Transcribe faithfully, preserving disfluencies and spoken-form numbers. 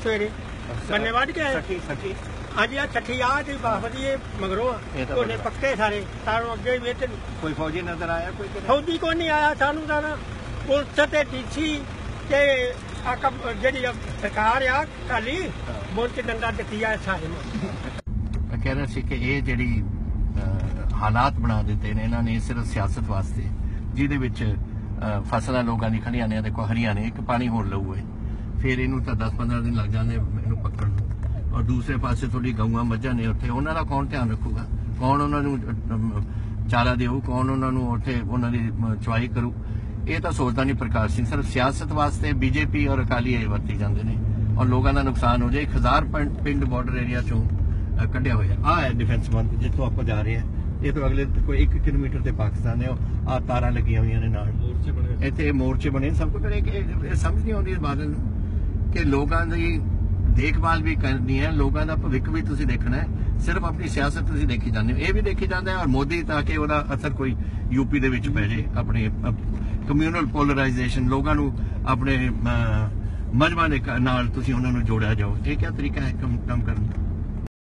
सवेरे गन्ने वढ़ के आए। हाँ जी, छठी आ बाफरी मगरों झोने पक्के सारे सारों अगे भी कोई फौजी नजर आया? कोई फौजी को नहीं आया सानू तां पुलिस ते डीसी ते जी सरकार आ काली मुल्क डंडा दिती है सारे। कह रहे थे कि ये जी हालात बना दिते ने इन्होंने सिर्फ सियासत वास्ते, जिहदे विच फसलां लोगों दी खड़ियां ने, देखो हरियां ने, एक पानी होर लऊ है, फिर इनू तो दस पंद्रह दिन लग जाते इनू पकड़, और दूसरे पासे थोड़ी गऊआं मझां ने उत्थे, उन्हां दा कौन ध्यान रखूगा, कौन उन्हां नू चारा देऊ, कौन उन्हां नू उत्थे उन्हां दी चवाई करू? ये तो सोचता नहीं प्रकाश सिंह, सिर्फ सियासत वास्ते बीजेपी और अकाली ये वरती जाते हैं और लोगों का नुकसान हो जाए। एक हजार पिंड बॉर्डर एरिया चों कढ़िया हुआ आ है डिफेंस बंद जितों आप जा रहे हैं, ये तो अगले कोई एक किलोमीटर से पाकिस्तान है, आ तारा लगी हुई ने नाल इत्थे मोर्चे बने सब कुछ। समझ नहीं आती इस बात कि लोगों की देखभाल भी करनी है, लोगों का भविख भी तुसीं देखना है, सिर्फ अपनी सियासत तुसीं देखी जाते हो, ये भी देखी जाता है। और मोदी ताकि वह असर कोई यूपी दे विच पै जाए, अपने कम्यूनल पोलराइजेशन, लोगों को अपने मजहबां दे नाल तुसीं उन्हां नूं जोड़िया जाओ, ये क्या तरीका है काम करने का?